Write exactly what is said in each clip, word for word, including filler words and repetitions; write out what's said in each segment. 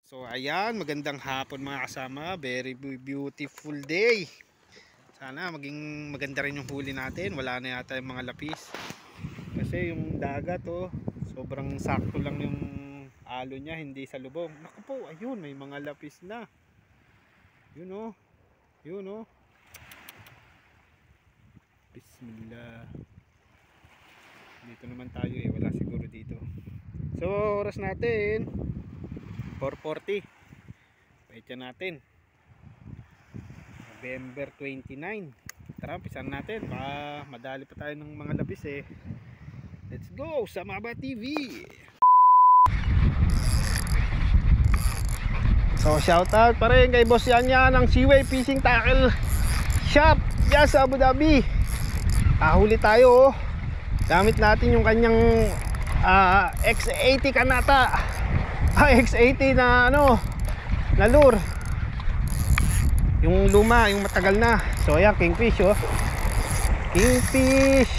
So ayan, magandang hapon mga kasama. Very beautiful day. Sana maging maganda rin yung huli natin. Wala na yata yung mga lapis. Kasi yung dagat oh, sobrang sakto lang yung alo niya, hindi sa lubong. Naku po, ayun, may mga lapis na. Yun oh. Yun oh. Bismillah. Dito naman tayo eh, wala siguro dito. So oras natin four forty. Petsa natin November twenty-nine. Tara, pisan natin. Baka madali pa tayo ng mga labis eh. Let's go sa Maba T V. So shout out pa rin kay Boss Yanya ng Seaway Fishing Tackle Shop dyan sa Abu Dhabi. Kahuli tayo oh. Gamit natin yung kanyang uh, X eighty Kanata. Ah, X eighty na ano, na lure. Yung luma, yung matagal na. So ayan, kingfish oh. Kingfish.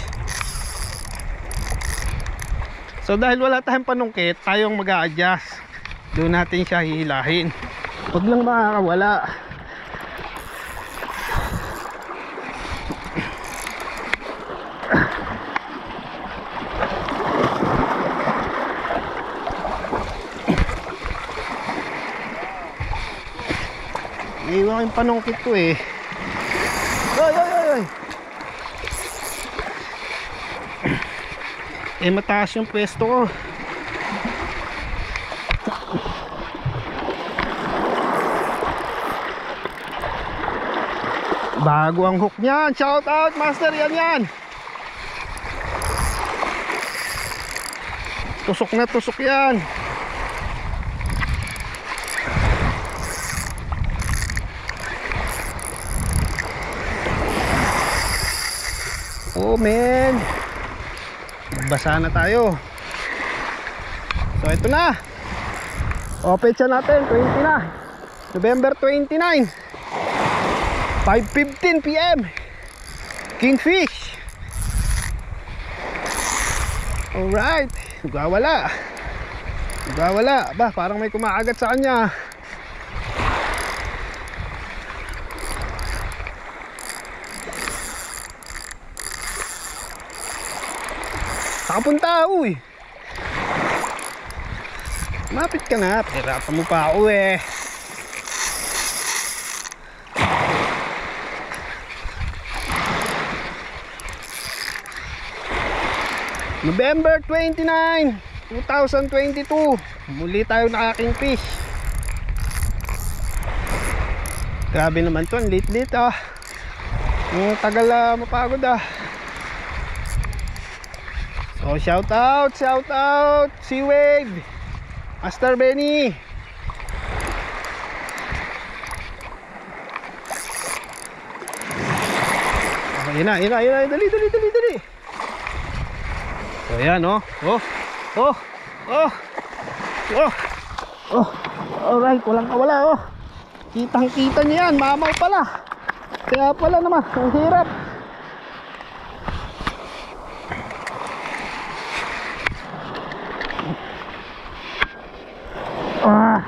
So dahil wala tayong panungkit, tayong mag-a-adjust. Doon natin siya hihilahin. Huwag lang makakawala. Iiwan yung panungkit ko eh. Ay, ay, ay, ay. Eh mataas yung pwesto ko. Bago ang hook niyan. Shout out master, yan yan. Tusok na tusok yan. Oh man, basa na tayo. So ito na. O petsa natin twenty na, November twenty-nine, five fifteen p m Kingfish. Alright, nagwawala. Nagwawala. Ba, parang may kumakagat sa kanya. Nakapunta, uy. Mapit ka na, pahirapan mo pa ako eh. November twenty-nine, two thousand twenty-two. Muli tayo naka-kingfish. Grabe naman to, ang lit-lit ah. Yung tagal ah, mapagod ah. So shout out, shout out Seawave, Master Benny. Oh, yun na, yun na, yun na, dali, dali, dali, dali. So yan oh, oh, oh, oh, oh, oh. Alright, walang kawala oh. Kitang kita niya yan, mamaw pala. Kaya pala naman, ang hirap. Ah.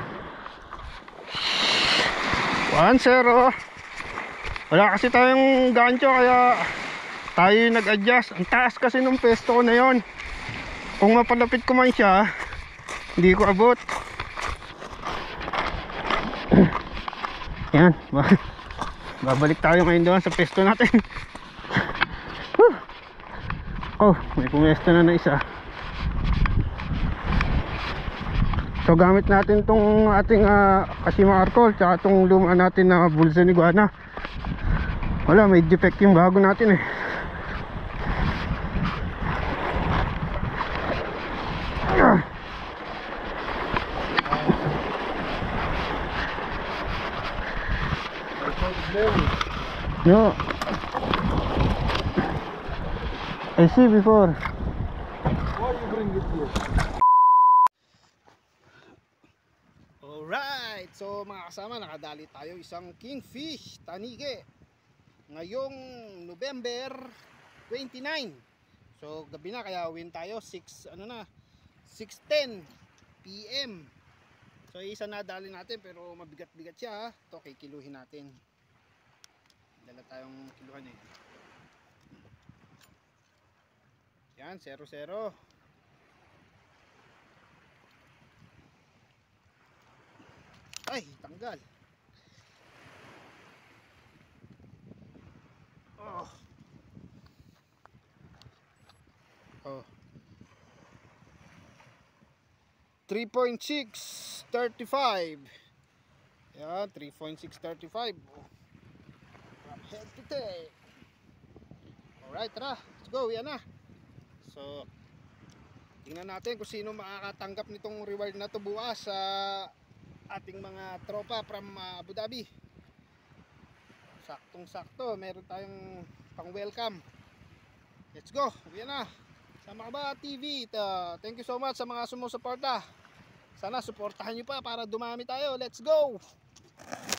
one zero. Wala kasi tayong gancho kaya tayo nag-adjust. Ang taas kasi ng pesto ko na yon. Kung mapalapit ko man siya, hindi ko abot. Yan. Babalik tayo ngayon doon sa pesto natin. Oh, may pumesto na na isa. So gamit natin tong ating uh, Kashima Arcol tsaka tong luma natin na Bulsa ni Guana. Wala, may defect yung bago natin eh. No, I see before. Why you bring it here? Alright, so mga kasama, nakadali tayo isang kingfish tanige ngayong November twenty-nine. So gabi na kaya win tayo, six ano na, six ten p m So isa nadali natin pero mabigat-bigat siya ha. Ito kikiluhin natin. Dala tayong kiluhan eh. Yan, zero zero. Ay, tanggal. Oh. Oh. three point six thirty-five. Yan, three point six thirty-five. Oh. From head to tail. Alright, tara. Let's go. Yan na. So, tingnan natin kung sino makakatanggap nitong reward na to bukas sa ating mga tropa from uh, Abu Dhabi. Saktong sakto, meron tayong pang welcome. Let's go, yan na. Sama ka ba T V? Ito. Thank you so much sa mga sumusuporta. Sana suportahan nyo pa para dumami tayo. Let's go.